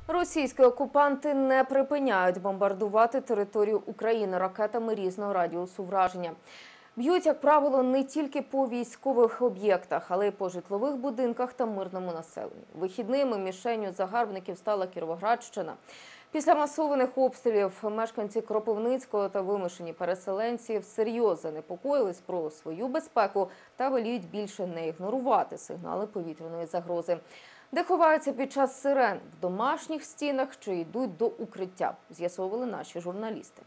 Російські окупанти не припиняють бомбардувати територію України ракетами різного радіусу враження. Б'ють, як правило, не тільки по військових об'єктах, але й по житлових будинках та мирному населенню. Вихідними мішенню загарбників стала Кіровоградщина. Після масованих обстрілів мешканці Кропивницького та вимушені переселенці всерйоз занепокоїлись про свою безпеку та воліють більше не ігнорувати сигнали повітряної загрози. Де ховаються під час сирен? В домашніх стінах чи йдуть до укриття? З'ясовували наші журналісти.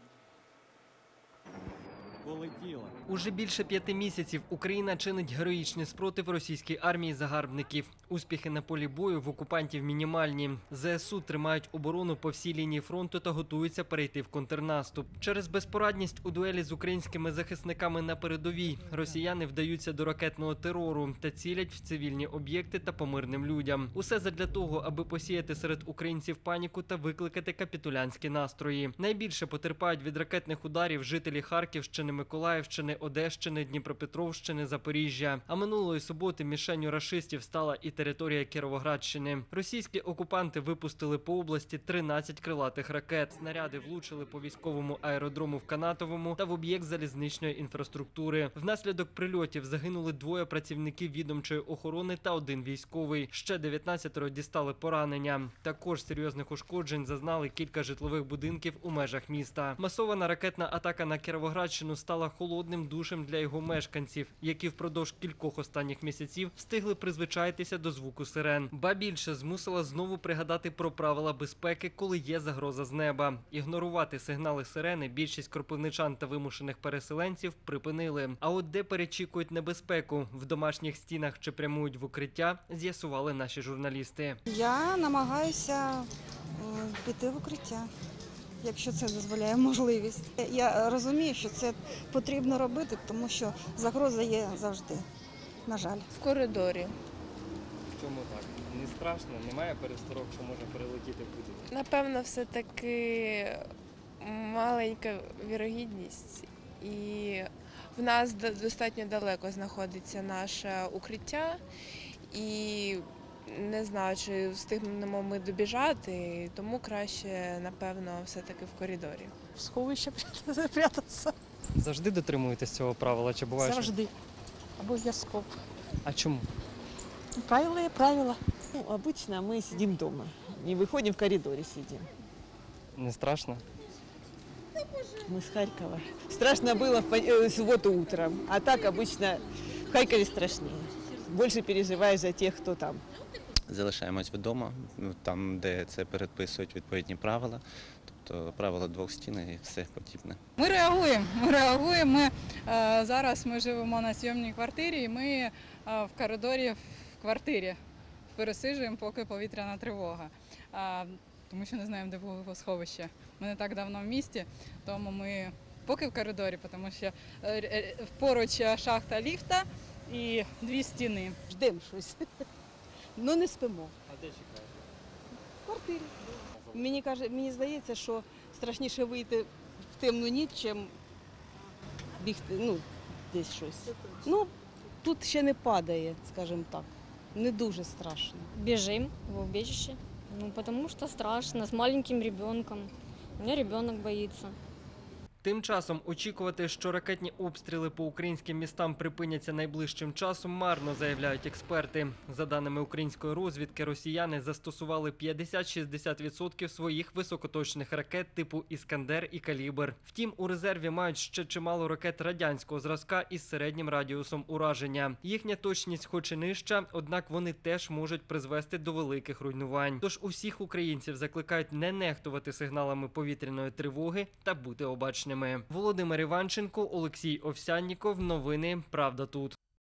Уже більше 5 місяців Україна чинить героїчний спротив російській армії загарбників. Успіхи на полі бою в окупантів мінімальні. ЗСУ тримають оборону по всій лінії фронту та готуються перейти в контрнаступ. Через безпорадність у дуелі з українськими захисниками на передовій росіяни вдаються до ракетного терору та цілять в цивільні об'єкти та по мирним людям. Усе задля того, аби посіяти серед українців паніку та викликати капітулянські настрої. Найбільше потерпають від ракетних ударів жителі Харківщини, Миколаївщини, Одещини, Дніпропетровщини, Запоріжжя. А минулої суботи мішенню рашистів стала і територія Кіровоградщини. Російські окупанти випустили по області 13 крилатих ракет. Снаряди влучили по військовому аеродрому в Канатовому та в об'єкт залізничної інфраструктури. Внаслідок прильотів загинули 2 працівників відомчої охорони та 1 військовий. Ще 19 дістали поранення. Також серйозних ушкоджень зазнали кілька житлових будинків у межах міста. Масована ракетна атака на Кіровоградщину стала холодним душем для його мешканців, які впродовж кількох останніх місяців встигли призвичаїтися до звуку сирен. Ба більше змусила знову пригадати про правила безпеки, коли є загроза з неба. Ігнорувати сигнали сирени більшість кропивничан та вимушених переселенців припинили. А от де перечікують небезпеку, в домашніх стінах чи прямують в укриття, з'ясували наші журналісти. Я намагаюся піти в укриття, якщо це дозволяє можливість. Я розумію, що це потрібно робити, тому що загроза є завжди, на жаль. В коридорі. Чому так? Не страшно? Немає пересторог, що може перелетіти будь-яке? Напевно, все-таки маленька вірогідність. І в нас достатньо далеко знаходиться наше укриття. І не знаю, чи встигнемо ми добіжати, тому краще, напевно, все-таки в коридорі. В сховище прятатися. Завжди дотримуєтесь цього правила? Чи буває? Завжди. Обов'язково. А чому? Правила є правила. Обычно мы сидим дома, не выходим в коридоре сидим. Не страшно? Мы с Харькова. Страшно было в субботу утром, а так обычно в Харькове страшнее. Больше переживаешь за тех, кто там. Залишаємось вдома, там, де це передписують відповідні правила, тобто правила 2 стін і все подібне. Ми реагуємо. Зараз ми живемо на зйомній квартирі, і ми в коридорі в квартирі пересиджуємо, поки повітряна тривога. Тому що не знаємо, де було сховище. Ми не так давно в місті, тому ми поки в коридорі, тому що поруч шахта ліфта і 2 стіни. Ждемо щось. Ну не спимо. А де чекаєте? В квартирі. Мені здається, що страшніше вийти в темну ніч, чим бігти, десь щось. Тут ще не падає, скажімо так. Не дуже страшно. Бежим в убежище, потому что страшно, с маленьким ребенком. У меня ребенок боится. Тим часом очікувати, що ракетні обстріли по українським містам припиняться найближчим часом, марно, заявляють експерти. За даними української розвідки, росіяни застосували 50-60% своїх високоточних ракет типу «Іскандер» і «Калібр». Втім, у резерві мають ще чимало ракет радянського зразка із середнім радіусом ураження. Їхня точність хоч і нижча, однак вони теж можуть призвести до великих руйнувань. Тож усіх українців закликають не нехтувати сигналами повітряної тривоги та бути обачними. Володимир Іванченко, Олексій Овсянніков. Новини «Правда тут».